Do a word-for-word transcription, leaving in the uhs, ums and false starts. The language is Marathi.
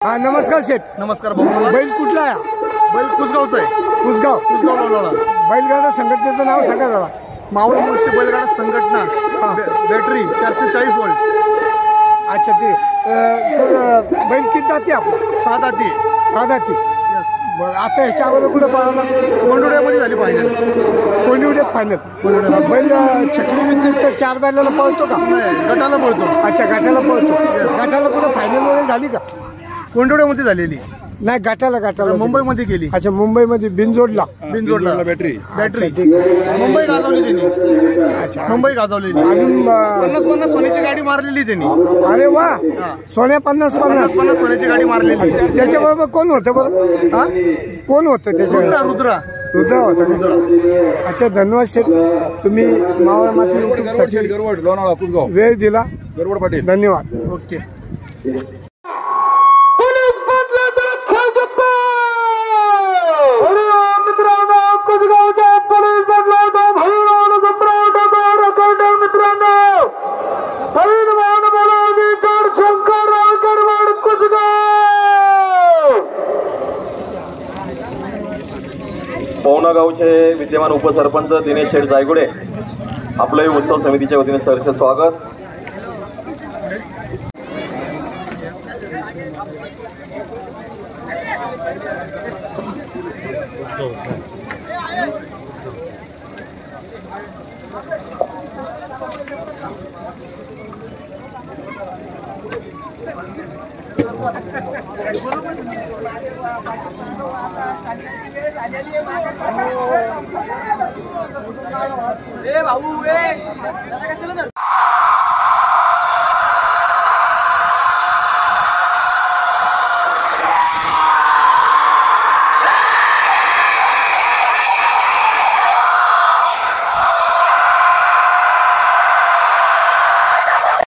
हा नमस्कार शेठ. नमस्कार भाऊ. बैल कुठला आहे? बैल कुसगावचा आहे. कुसगाव. कुसगाव लोणावळा. बैलगाडा संघटनेचं नाव सांगा जरा. मावळ मुळशी बैलगाडा संघटना. बॅटरी चारशे चाळीस वोल्ट. अच्छा ठीक आहे. सर बैल किती जाती आपला? सहा दाती. सहा जाती. बरं आता ह्याच्या अगोदर कुठं पळाला? कोंडुड्यामध्ये झाली फायनल. कोंडुड्यात फायनल. बैल छकडी व्यतिरिक्त चार बैलाला पळतो का? गटाला पळतो. अच्छा गटाला पळतो. गटाला कुठं फायनल वगैरे झाली का? कोंडुड्यामध्ये झालेली नाही. गटाला गटाला मुंबईमध्ये गेली. अच्छा मुंबईमध्ये बिनजोडला. बिनजोडला बॅटरी. बॅटरी मुंबई गाजवली त्यांनी. अच्छा मुंबई गाजवलेली. अजून पन्नास पन्नास सोन्याची गाडी मारलेली त्यांनी. अरे वा. सोन्या पन्नास पन्नास पन्नास पन्नास सोन्याची गाडी मारलेली. त्याच्याबरोबर कोण होतं बरं? हा कोण होतं त्याच्या? रुद्रा रुद्रा रुद्रा होता. रुद्रा. अच्छा धन्यवाद शेठ. तुम्ही मावळ माती युट्यूब साठी गरवड लोणावळा कुसगाव वेळ दिला. गरवड पाटील. धन्यवाद. ओके. पवना गावचे विद्यमान उपसरपंच दिनेश शेठ जायगुडे आपले उत्सव समितीच्या वतीने सहर्ष स्वागत. ए भाऊ ए